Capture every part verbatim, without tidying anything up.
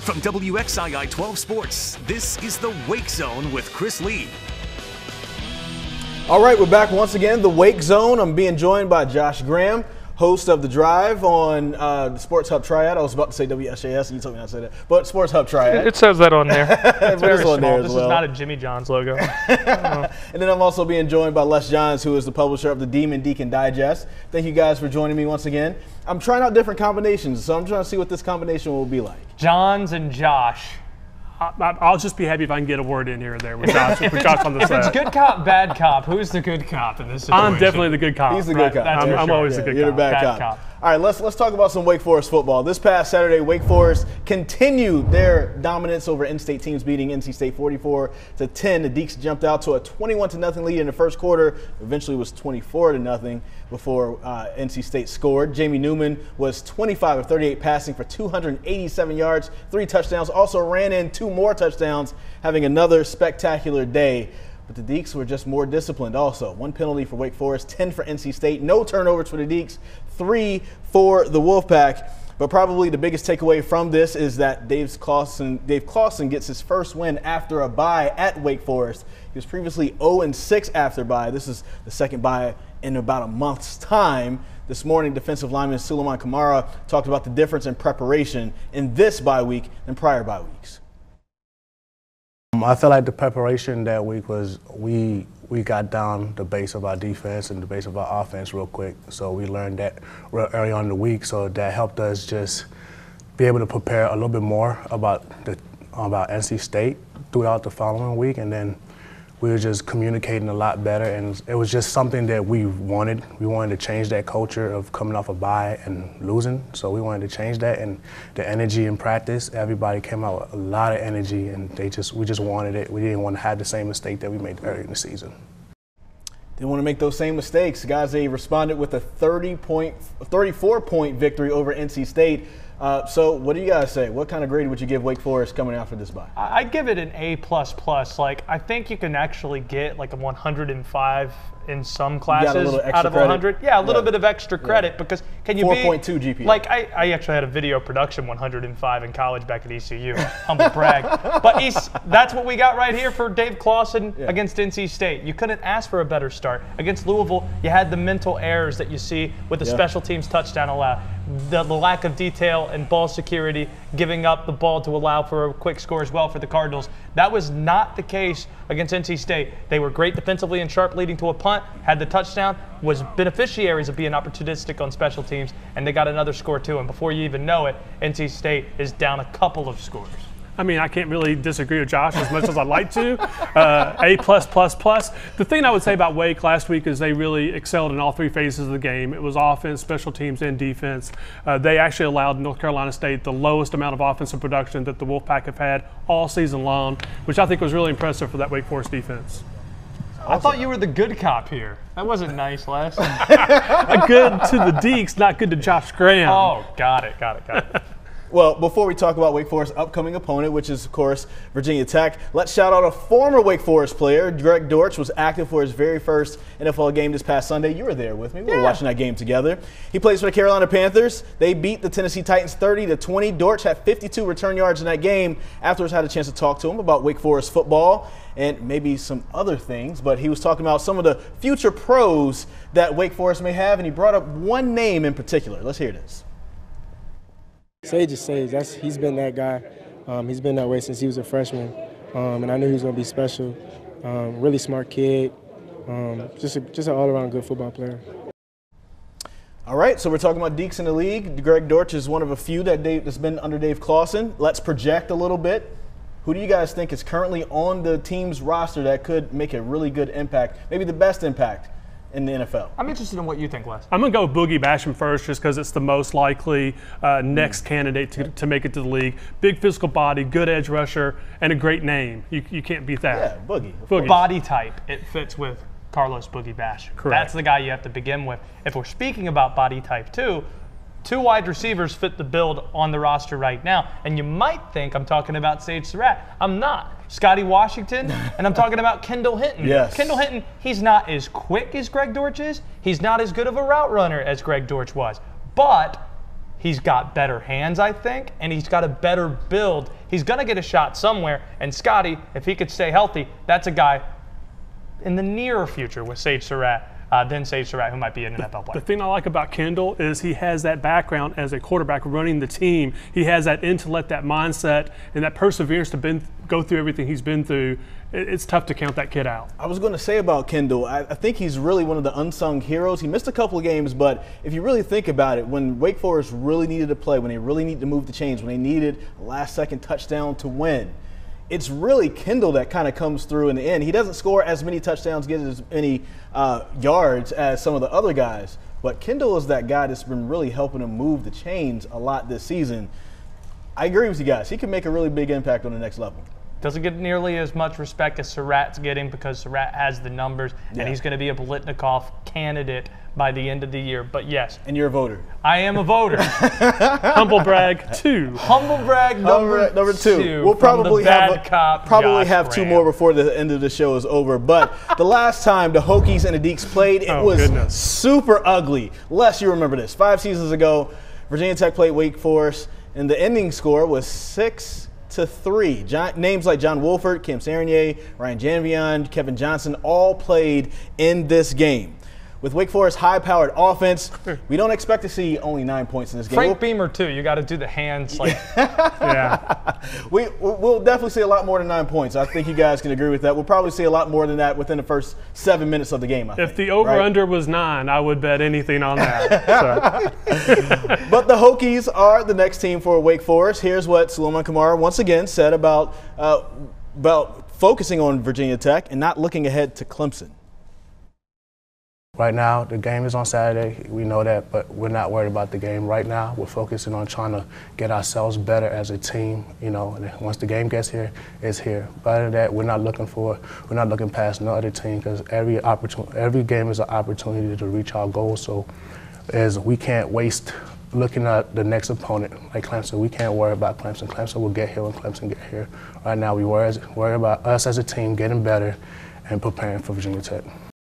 From W X I I twelve Sports, this is the Wake Zone with Chris Lee. All right, we're back once again, the Wake Zone. I'm being joined by Josh Graham, host of The Drive on uh, the Sports Hub Triad. I was about to say W S J S, and you told me not to say that. But Sports Hub Triad. It says that on there. It's very on small. there as this well. is not a Jimmy John's logo. And then I'm also being joined by Les Johns, who is the publisher of the Demon Deacon Digest. Thank you guys for joining me once again. I'm trying out different combinations, so I'm trying to see what this combination will be like. Johns and Josh. I, I'll just be happy if I can get a word in here or there with Josh, with Josh on the If set. it's good cop, bad cop, who's the good cop in this situation? I'm definitely the good cop. He's the good cop. I'm, I'm sure. always Yeah, the good you're cop. the bad, Bad cop. cop. All right, let's let's talk about some Wake Forest football. This past Saturday, Wake Forest continued their dominance over in-state teams, beating N C State forty-four to ten. The Deacs jumped out to a twenty-one to nothing lead in the first quarter. Eventually, it was twenty-four to nothing before uh, N C State scored. Jamie Newman was twenty-five of thirty-eight passing for two hundred eighty-seven yards, three touchdowns. Also ran in two more touchdowns, having another spectacular day. But the Deacs were just more disciplined also. One penalty for Wake Forest, ten for N C State. No turnovers for the Deacs, three for the Wolfpack. But probably the biggest takeaway from this is that Dave Clawson, Dave Clawson gets his first win after a bye at Wake Forest. He was previously oh and six after bye. This is the second bye in about a month's time. This morning, defensive lineman Suleiman Kamara talked about the difference in preparation in this bye week than prior bye weeks. I feel like the preparation that week was we we got down the base of our defense and the base of our offense real quick. So we learned that real early on in the week. So that helped us just be able to prepare a little bit more about the about N C State throughout the following week, and then we were just communicating a lot better, and it was just something that we wanted. We wanted to change that culture of coming off a bye and losing, so we wanted to change that, and the energy in practice, everybody came out with a lot of energy, and they just we just wanted it. We didn't want to have the same mistake that we made earlier in the season. Didn't want to make those same mistakes. Guys, they responded with a thirty point, thirty-four point victory over N C State. Uh, so what do you guys say? What kind of grade would you give Wake Forest coming out for this bye? I'd give it an A plus plus. Like, I think you can actually get like a one hundred five in some classes out of one hundred. Yeah, a little yeah. bit of extra credit yeah. because can you four be four point two G P A? Like I, I actually had a video production one hundred five in college back at E C U. Humble brag. But East, that's what we got right here for Dave Clawson yeah. against N C State. You couldn't ask for a better start. Against Louisville, you had the mental errors that you see with the yeah. special teams touchdown allowed. The, the lack of detail and ball security, giving up the ball to allow for a quick score as well for the Cardinals. That was not the case against N C State. They were great defensively and sharp, leading to a punt, had the touchdown, was beneficiaries of being opportunistic on special teams, and they got another score too. And before you even know it, N C State is down a couple of scores. I mean, I can't really disagree with Josh as much as I'd like to. Uh, A plus plus plus. The thing I would say about Wake last week is they really excelled in all three phases of the game. It was offense, special teams, and defense. Uh, they actually allowed North Carolina State the lowest amount of offensive production that the Wolfpack have had all season long, which I think was really impressive for that Wake Forest defense. I thought you were the good cop here. That wasn't nice, Les. Good to the Deacs, not good to Josh Graham. Oh, got it, got it, got it. Well, before we talk about Wake Forest's upcoming opponent, which is, of course, Virginia Tech, let's shout out a former Wake Forest player. Greg Dortch was active for his very first N F L game this past Sunday. You were there with me. We yeah. were watching that game together. He plays for the Carolina Panthers. They beat the Tennessee Titans thirty to twenty. Dortch had fifty-two return yards in that game. Afterwards, I had a chance to talk to him about Wake Forest football and maybe some other things. But he was talking about some of the future pros that Wake Forest may have, and he brought up one name in particular. Let's hear this. Sage is Sage. That's, he's been that guy. Um, he's been that way since he was a freshman, um, and I knew he was going to be special. Um, really smart kid, um, just a, just an all-around good football player. All right, so we're talking about Deacs in the league. Greg Dortch is one of a few that Dave, that's been under Dave Clawson. Let's project a little bit. Who do you guys think is currently on the team's roster that could make a really good impact, maybe the best impact in the N F L? I'm interested in what you think, Les. I'm going to go with Boogie Basham first just because it's the most likely uh, next mm. candidate to, to make it to the league. Big physical body, good edge rusher, and a great name. You, you can't beat that. Yeah, Boogie. Boogie. Body type, it fits with Carlos Boogie Basham. Correct. That's the guy you have to begin with. If we're speaking about body type too, two wide receivers fit the build on the roster right now. And you might think I'm talking about Sage Surratt. I'm not. Scotty Washington, and I'm talking about Kendall Hinton. Yes. Kendall Hinton, he's not as quick as Greg Dortch is. He's not as good of a route runner as Greg Dortch was. But He's got better hands, I think, and he's got a better build. He's going to get a shot somewhere. And Scotty, if he could stay healthy, that's a guy in the near future with Sage Surratt, uh, then Sage Surratt, who might be an N F L player. The thing I like about Kendall is he has that background as a quarterback running the team. He has that intellect, that mindset, and that perseverance to been, go through everything he's been through. It's tough to count that kid out. I was going to say about Kendall, I, I think he's really one of the unsung heroes. He missed a couple of games, but if you really think about it, when Wake Forest really needed to play, when they really needed to move the chains, when they needed a last-second touchdown to win, it's really Kendall that kind of comes through in the end. He doesn't score as many touchdowns, get as many uh, yards as some of the other guys, but Kendall is that guy that's been really helping him move the chains a lot this season. I agree with you guys. He can make a really big impact on the next level. Doesn't get nearly as much respect as Surratt's getting because Surratt has the numbers, yeah. and he's going to be a Blitnikoff candidate by the end of the year. But yes. And you're a voter. I am a voter. Humble brag two. Humble brag number, number, number two. two. We'll probably have a, cop, probably Josh have two Graham. more before the end of the show is over. But the last time the Hokies and the Deacs played, it oh, was goodness. super ugly. Les, you remember this. Five seasons ago, Virginia Tech played Wake Forest, and the ending score was six to three. John, names like John Wolford, Kim Sarnier, Ryan Janvion, Kevin Johnson all played in this game. With Wake Forest's high-powered offense, we don't expect to see only nine points in this game. Frank Beamer, too. You got to do the hands. Like, yeah. We, we'll definitely see a lot more than nine points. I think you guys can agree with that. We'll probably see a lot more than that within the first seven minutes of the game, I If think, the over-under right? was nine, I would bet anything on that. So. But the Hokies are the next team for Wake Forest. Here's what Suleiman Kamara once again said about, uh, about focusing on Virginia Tech and not looking ahead to Clemson. Right now, the game is on Saturday. We know that, but we're not worried about the game right now. We're focusing on trying to get ourselves better as a team. You know, and once the game gets here, it's here. But other than that, we're not looking for, we're not looking past no other team because every opportunity, every game is an opportunity to reach our goals. So, as we can't waste looking at the next opponent like Clemson. We can't worry about Clemson. Clemson will get here when Clemson get here. Right now, we worry, worry about us as a team getting better and preparing for Virginia Tech.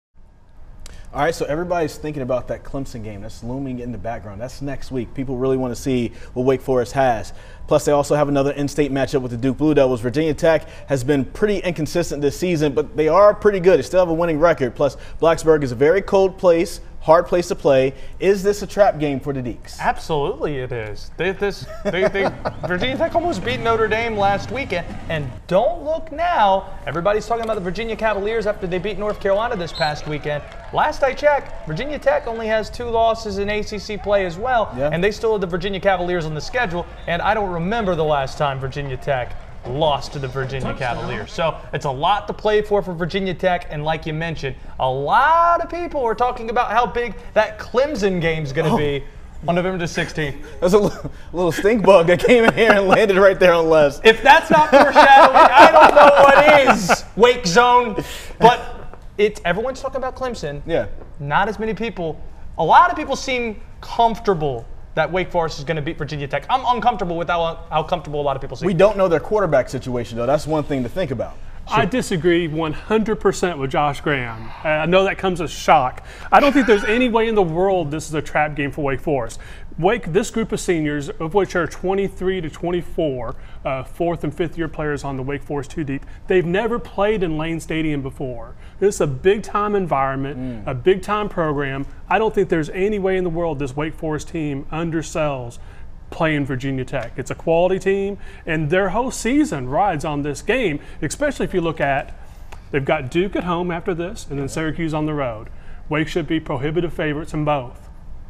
All right, so everybody's thinking about that Clemson game. That's looming in the background. That's next week. People really want to see what Wake Forest has. Plus, they also have another in-state matchup with the Duke Blue Devils. Virginia Tech has been pretty inconsistent this season, but they are pretty good. They still have a winning record. Plus, Blacksburg is a very cold place, hard place to play. Is this a trap game for the Deacs? Absolutely it is. They, this, they, they, Virginia Tech almost beat Notre Dame last weekend. And don't look now. Everybody's talking about the Virginia Cavaliers after they beat North Carolina this past weekend. Last I checked, Virginia Tech only has two losses in A C C play as well. Yeah. And they still have the Virginia Cavaliers on the schedule. And I don't remember the last time Virginia Tech lost to the Virginia Cavaliers. So it's a lot to play for for Virginia Tech, and like you mentioned, a lot of people are talking about how big that Clemson game's going to oh. be on November the sixteenth. There's a little, little stink bug that came in here and landed right there on Les. If that's not foreshadowing, I don't know what is. Wake Zone. But it's everyone's talking about Clemson. Yeah. Not as many people. A lot of people seem comfortable that Wake Forest is going to beat Virginia Tech. I'm uncomfortable with how, how comfortable a lot of people seem. We don't know their quarterback situation, though. That's one thing to think about. Sure. I disagree one hundred percent with Josh Graham. Uh, I know that comes as shock. I don't think there's any way in the world this is a trap game for Wake Forest. Wake, this group of seniors, of which are twenty-three to twenty-four, uh, fourth and fifth year players on the Wake Forest two deep, they've never played in Lane Stadium before. This is a big time environment, mm. a big time program. I don't think there's any way in the world this Wake Forest team undersells playing Virginia Tech. It's a quality team, and their whole season rides on this game, especially if you look at, they've got Duke at home after this, and then Syracuse on the road. Wake should be prohibitive favorites in both.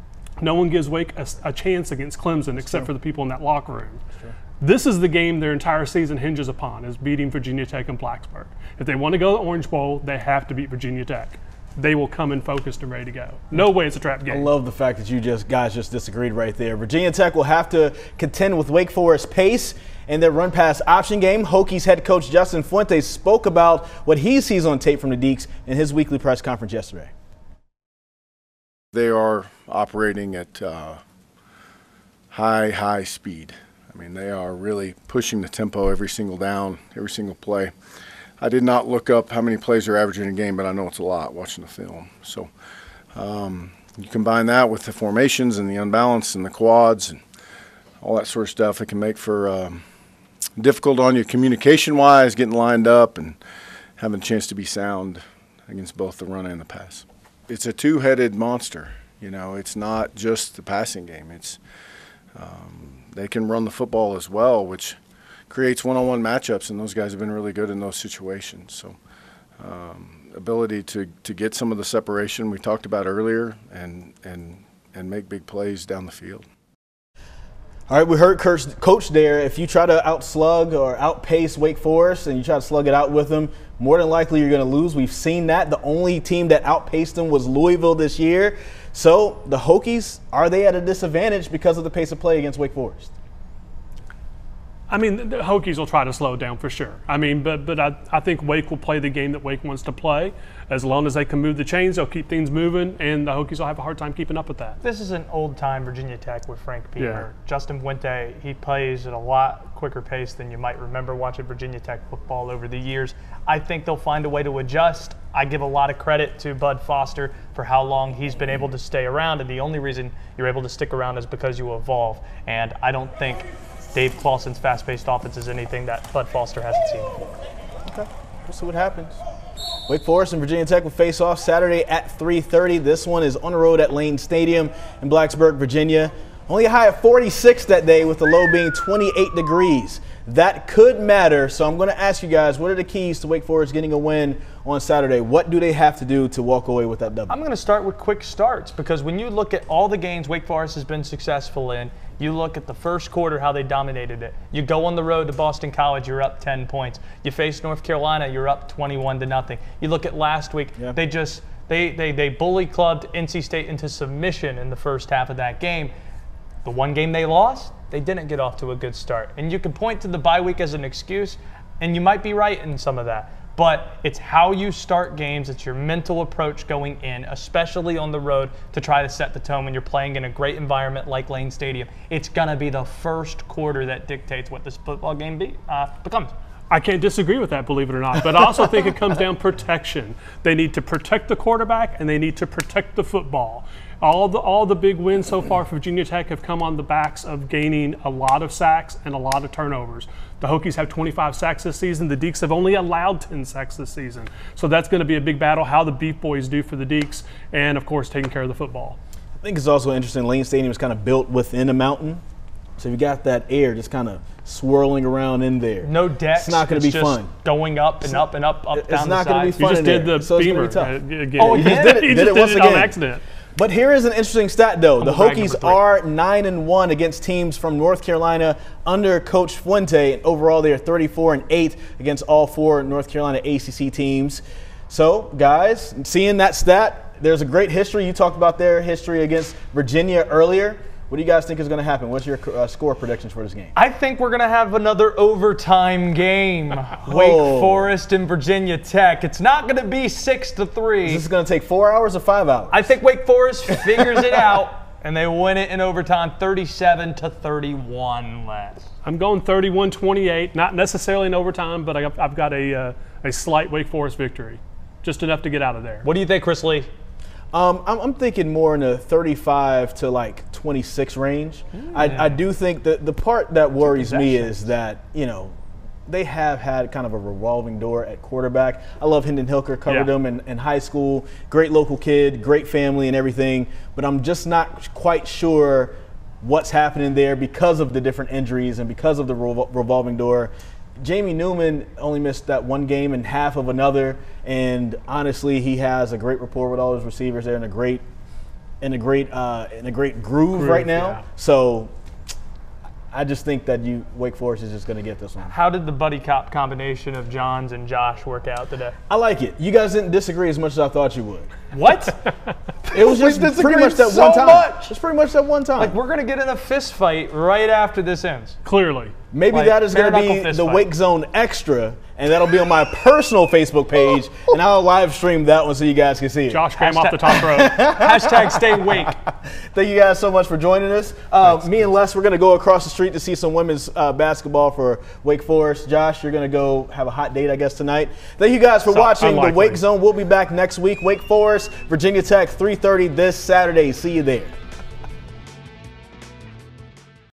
No one gives Wake a, a chance against Clemson except for the people in that locker room. This is the game their entire season hinges upon, is beating Virginia Tech and Blacksburg. If they want to go to the Orange Bowl, they have to beat Virginia Tech. They will come in focused and ready to go. No way it's a trap game. I love the fact that you just guys just disagreed right there. Virginia Tech will have to contend with Wake Forest pace and their run pass option game. Hokies head coach Justin Fuentes spoke about what he sees on tape from the Deacs in his weekly press conference yesterday. They are operating at uh, high, high speed. I mean, they are really pushing the tempo every single down, every single play. I did not look up how many plays they're averaging in a game, but I know it's a lot watching the film. So um, you combine that with the formations and the unbalance and the quads, and all that sort of stuff. It can make for um, difficult on you communication-wise, getting lined up and having a chance to be sound against both the run and the pass. It's a two-headed monster. You know, it's not just the passing game. It's um, they can run the football as well, which creates one-on-one matchups, and those guys have been really good in those situations. So um, ability to, to get some of the separation we talked about earlier and, and, and make big plays down the field. All right, we heard Coach there. If you try to outslug or outpace Wake Forest and you try to slug it out with them, more than likely you're going to lose. We've seen that. The only team that outpaced them was Louisville this year. So the Hokies, are they at a disadvantage because of the pace of play against Wake Forest? I mean, the Hokies will try to slow it down for sure. I mean, but but I, I think Wake will play the game that Wake wants to play. As long as they can move the chains, they'll keep things moving, and the Hokies will have a hard time keeping up with that. This is an old-time Virginia Tech with Frank Beamer. Yeah. Justin Fuente, he plays at a lot quicker pace than you might remember watching Virginia Tech football over the years. I think they'll find a way to adjust. I give a lot of credit to Bud Foster for how long he's been able to stay around, and the only reason you're able to stick around is because you evolve. And I don't think Dave Clawson's fast-paced offense is anything that Bud Foster hasn't seen before. Okay, we'll see what happens. Wake Forest and Virginia Tech will face off Saturday at three thirty. This one is on the road at Lane Stadium in Blacksburg, Virginia. Only a high of forty-six that day with the low being twenty-eight degrees. That could matter, so I'm going to ask you guys, what are the keys to Wake Forest getting a win on Saturday? What do they have to do to walk away with that W? I'm going to start with quick starts, because when you look at all the games Wake Forest has been successful in, you look at the first quarter, how they dominated it. You go on the road to Boston College, you're up ten points. You face North Carolina, you're up twenty-one to nothing. You look at last week, yeah. they just they, they they bully clubbed N C State into submission in the first half of that game. The one game they lost, they didn't get off to a good start. And you can point to the bye week as an excuse, and you might be right in some of that. But it's how you start games. It's your mental approach going in, especially on the road, to try to set the tone when you're playing in a great environment like Lane Stadium. It's going to be the first quarter that dictates what this football game be, uh, becomes. I can't disagree with that, believe it or not. But I also think it comes down protection. They need to protect the quarterback, and they need to protect the football. All the all the big wins so far for Virginia Tech have come on the backs of gaining a lot of sacks and a lot of turnovers. The Hokies have twenty-five sacks this season. The Deacs have only allowed ten sacks this season. So that's going to be a big battle, how the Beef Boys do for the Deacs, and, of course, taking care of the football. I think it's also interesting, Lane Stadium is kind of built within a mountain. So you got that air just kind of swirling around in there. No decks. It's not going to be just fun. Going up and up and up, up it's down not the side. going to be fun. You just in did there, the so Beamer it's gonna be tough. again. Oh, you again? just did it, you Did just it did once it on again. accident. But here is an interesting stat, though. The Humble brag Hokies number three. are nine and one against teams from North Carolina under Coach Fuente. And overall, they are thirty-four and eight against all four North Carolina A C C teams. So, guys, seeing that stat, there's a great history. You talked about their history against Virginia earlier. What do you guys think is going to happen? What's your uh, score predictions for this game? I think we're going to have another overtime game. Oh. Wake Forest and Virginia Tech. It's not going to be six to three. Is this going to take four hours or five hours? I think Wake Forest figures it out, and they win it in overtime, thirty-seven to thirty-one less. I'm going thirty-one twenty-eight, not necessarily in overtime, but I've, I've got a, uh, a slight Wake Forest victory, just enough to get out of there. What do you think, Chris Lee? Um, I'm, I'm thinking more in the thirty-five to like twenty-six range. Mm. I, I do think that the part that worries me is that, you know, they have had kind of a revolving door at quarterback. I love Hendon Hilker, covered yeah. him in, in high school. Great local kid, great family and everything. But I'm just not quite sure what's happening there because of the different injuries and because of the revol- revolving door. Jamie Newman only missed that one game and half of another, and honestly, he has a great rapport with all his receivers. They're in a great, in a great, uh, in a great groove, groove right now. Yeah. So, I just think that you Wake Forest is just going to get this one. How did the buddy cop combination of Johns and Josh work out today? I like it. You guys didn't disagree as much as I thought you would. What? It was just pretty much that so one time. Much. It's pretty much that one time. Like, we're going to get in a fist fight right after this ends. Clearly. Maybe like, that is going to be the fight. Wake Zone Extra, and that'll be on my personal Facebook page, and I'll live stream that one so you guys can see it. Josh came off the top row. Hashtag stay wake. Thank you guys so much for joining us. Uh, me and Les, we're going to go across the street to see some women's uh, basketball for Wake Forest. Josh, you're going to go have a hot date, I guess, tonight. Thank you guys for so watching unlikely. the Wake Zone. We'll be back next week. Wake Forest, Virginia Tech, three thirty this Saturday. See you there.